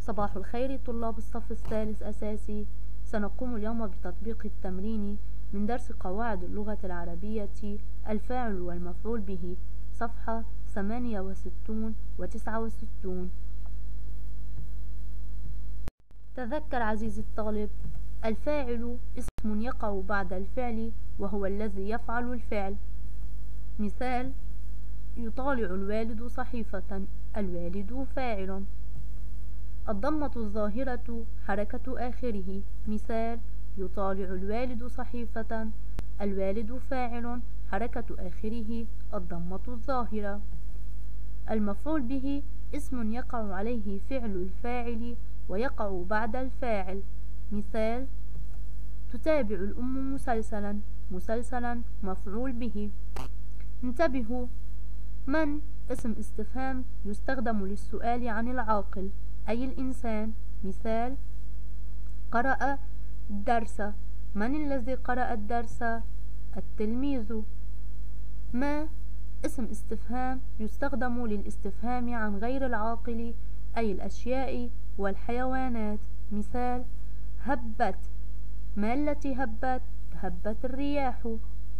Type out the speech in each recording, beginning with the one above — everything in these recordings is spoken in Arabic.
صباح الخير طلاب الصف الثالث أساسي. سنقوم اليوم بتطبيق التمرين من درس قواعد اللغة العربية الفاعل والمفعول به، صفحة 68 و 69. تذكر عزيزي الطالب، الفاعل اسم يقع بعد الفعل وهو الذي يفعل الفعل. مثال: يطالع الوالد صحيفة، الوالد فاعل. الضمة الظاهرة حركة آخره. مثال: يطالع الوالد صحيفة، الوالد فاعل، حركة آخره الضمة الظاهرة. المفعول به اسم يقع عليه فعل الفاعل ويقع بعد الفاعل. مثال: تتابع الأم مسلسلا، مسلسلا مفعول به. انتبهوا، من اسم استفهام يستخدم للسؤال عن العاقل أي الإنسان. مثال: قرأ الدرس، من الذي قرأ الدرس؟ التلميذ. ما اسم استفهام يستخدم للاستفهام عن غير العاقل أي الأشياء والحيوانات. مثال: هبت، ما التي هبت؟ هبت الرياح.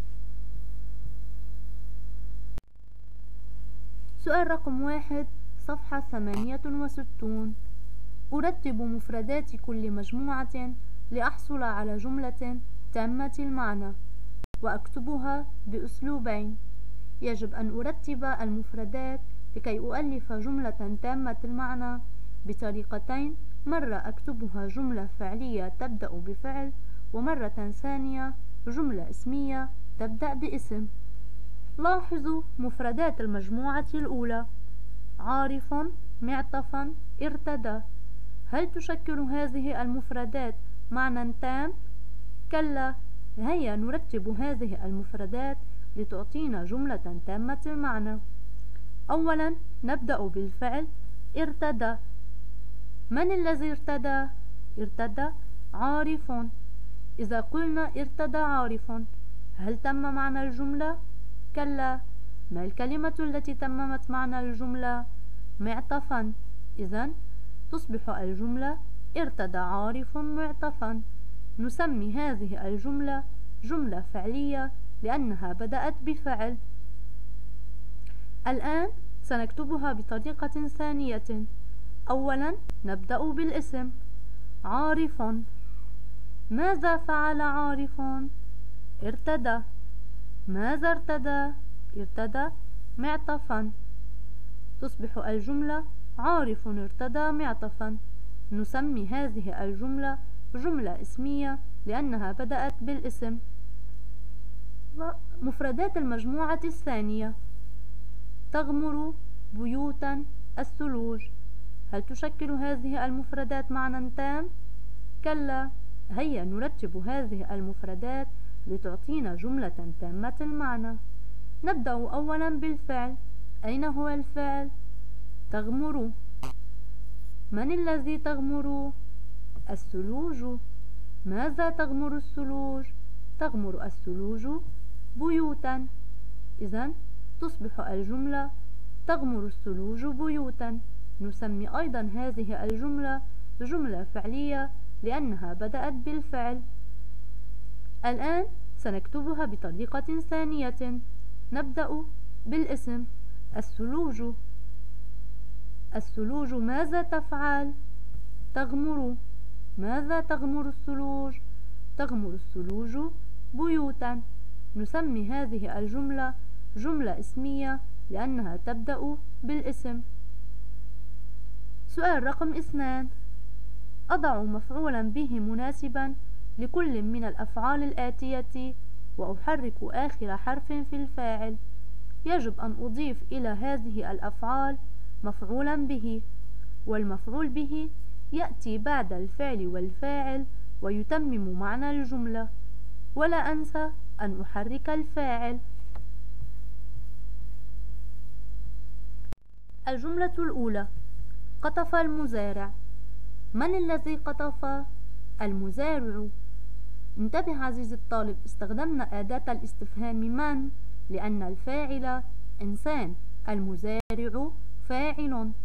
سؤال رقم 1، صفحة 68. أرتب مفردات كل مجموعة لأحصل على جملة تامة المعنى، وأكتبها بأسلوبين. يجب أن أرتب المفردات لكي أؤلف جملة تامة المعنى بطريقتين: مرة أكتبها جملة فعلية تبدأ بفعل، ومرة ثانية جملة اسمية تبدأ باسم. لاحظوا مفردات المجموعة الأولى: عارف، معطفا، ارتدى. هل تشكل هذه المفردات معنى تام؟ كلا، هيا نرتب هذه المفردات لتعطينا جملة تامة المعنى. أولا نبدأ بالفعل ارتدى. من الذي ارتدى؟ ارتدى عارف. إذا قلنا ارتدى عارف، هل تم معنى الجملة؟ كلا. ما الكلمة التي تممت معنى الجملة؟ معطفا. إذن تصبح الجملة ارتدى عارف معطفا. نسمي هذه الجملة جملة فعلية لأنها بدأت بفعل. الآن سنكتبها بطريقة ثانية. أولا نبدأ بالاسم عارف. ماذا فعل عارف؟ ارتدى. ماذا ارتدى؟ ارتدى معطفا. تصبح الجملة عارف ارتدى معطفا. نسمي هذه الجملة جملة اسمية لأنها بدأت بالاسم. مفردات المجموعة الثانية: تغمر بيوتا الثلوج. هل تشكل هذه المفردات معنى تام؟ كلا. هيا نرتب هذه المفردات لتعطينا جملة تامة المعنى. نبدأ أولا بالفعل. أين هو الفعل؟ تغمر. من الذي تغمر؟ الثلوج. ماذا تغمر الثلوج؟ تغمر الثلوج بيوتا. إذن تصبح الجملة تغمر الثلوج بيوتا. نسمي أيضا هذه الجملة جملة فعلية لأنها بدأت بالفعل. الآن سنكتبها بطريقة ثانية. نبدأ بالاسم الثلوج. الثلوج ماذا تفعل؟ تغمر. ماذا تغمر الثلوج؟ تغمر الثلوج بيوتا. نسمي هذه الجملة جملة اسمية لأنها تبدأ بالاسم. سؤال رقم 2: أضع مفعولا به مناسبا لكل من الأفعال الآتية وأحرك آخر حرف في الفاعل. يجب أن أضيف إلى هذه الأفعال مفعولا به، والمفعول به يأتي بعد الفعل والفاعل ويتمم معنى الجملة. ولا أنسى أن أحرك الفاعل. الجملة الأولى: قطف المزارع. من الذي قطف؟ المزارع. انتبه عزيزي الطالب، استخدمنا أداة الاستفهام من لأن الفاعل إنسان، المزارع فاعل.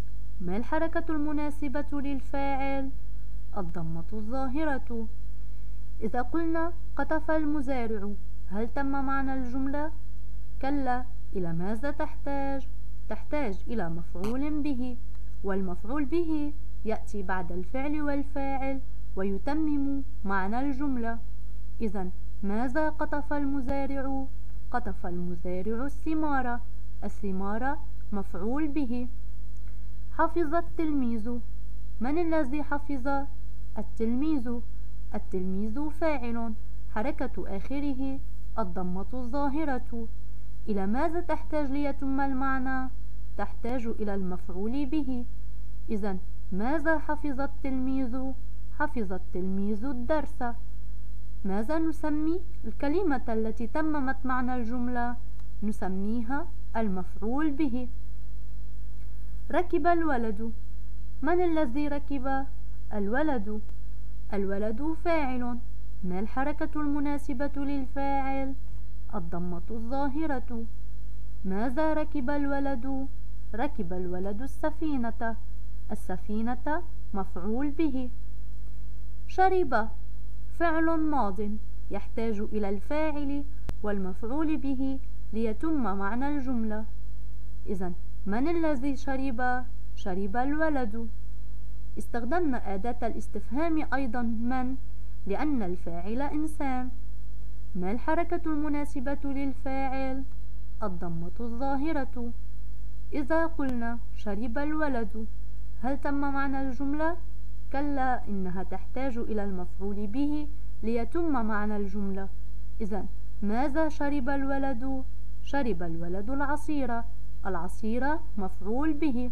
ما الحركة المناسبة للفاعل؟ الضمة الظاهرة. إذا قلنا قطف المزارع، هل تم معنى الجملة؟ كلا. إلى ماذا تحتاج؟ تحتاج إلى مفعول به، والمفعول به يأتي بعد الفعل والفاعل ويتمم معنى الجملة. إذن ماذا قطف المزارع؟ قطف المزارع الثمار. الثمار مفعول به. حفظ التلميذ. من الذي حفظ؟ التلميذ. التلميذ فاعل، حركة آخره الضمة الظاهرة. إلى ماذا تحتاج ليتم المعنى؟ تحتاج إلى المفعول به. إذن ماذا حفظ التلميذ؟ حفظ التلميذ الدرس. ماذا نسمي الكلمة التي تممت معنى الجملة؟ نسميها المفعول به. ركب الولد. من الذي ركب؟ الولد. الولد فاعل. ما الحركة المناسبة للفاعل؟ الضمة الظاهرة. ماذا ركب الولد؟ ركب الولد السفينة. السفينة مفعول به. شرب فعل ماض يحتاج إلى الفاعل والمفعول به ليتم معنى الجملة. إذن من الذي شرب؟ شرب الولد. استخدمنا أداة الاستفهام أيضا من، لأن الفاعل إنسان. ما الحركة المناسبة للفاعل؟ الضمة الظاهرة. إذا قلنا شرب الولد، هل تم معنى الجملة؟ كلا، إنها تحتاج إلى المفعول به ليتم معنى الجملة. إذن ماذا شرب الولد؟ شرب الولد العصير. العصير مفعول به.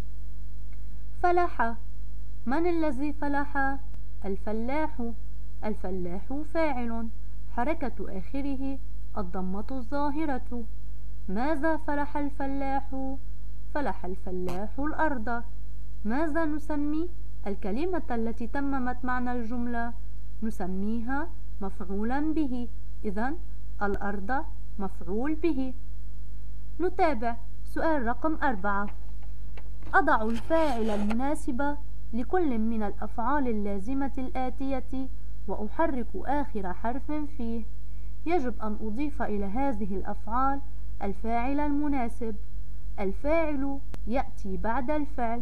فلح. من الذي فلح؟ الفلاح. الفلاح فاعل، حركة آخره الضمة الظاهرة. ماذا فلح الفلاح؟ فلح الفلاح الأرض. ماذا نسمي الكلمة التي تممت معنى الجملة؟ نسميها مفعولا به. إذن الأرض مفعول به. نتابع سؤال رقم 4. أضع الفاعل المناسب لكل من الأفعال اللازمة الآتية وأحرك آخر حرف فيه. يجب أن أضيف إلى هذه الأفعال الفاعل المناسب. الفاعل يأتي بعد الفعل.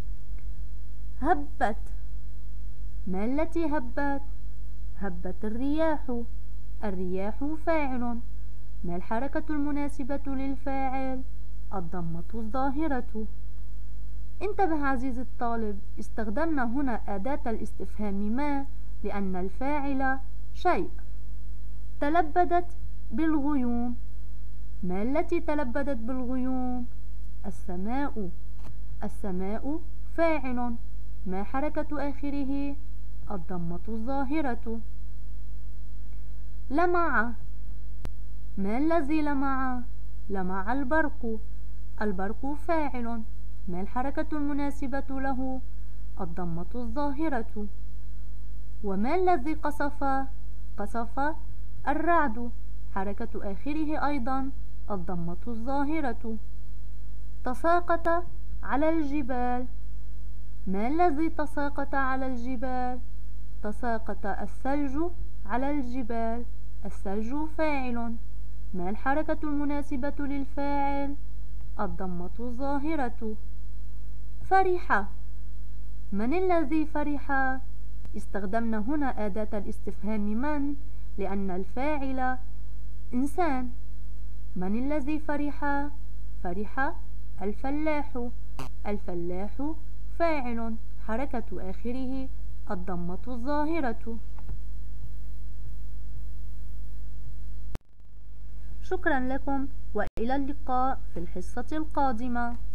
هبت. ما التي هبت؟ هبت الرياح. الرياح فاعل. ما الحركة المناسبة للفاعل؟ الضمة الظاهرة. انتبه عزيزي الطالب، استخدمنا هنا أداة الاستفهام ما لأن الفاعل شيء. تلبدت بالغيوم. ما التي تلبدت بالغيوم؟ السماء. السماء فاعل. ما حركة آخره؟ الضمة الظاهرة. لمع. ما الذي لمع؟ لمع البرق. البرق فاعل. ما الحركة المناسبة له؟ الضمة الظاهرة. وما الذي قصف؟ قصف الرعد. حركة آخره أيضا الضمة الظاهرة. تساقط على الجبال. ما الذي تساقط على الجبال؟ تساقط الثلج على الجبال. الثلج فاعل. ما الحركة المناسبة للفاعل؟ الضمة الظاهرة. فرح. من الذي فرح؟ استخدمنا هنا أداة الاستفهام من لأن الفاعل إنسان. من الذي فرح؟ فرح الفلاح. الفلاح فاعل، حركة آخره الضمة الظاهرة. شكرا لكم وإلى اللقاء في الحصة القادمة.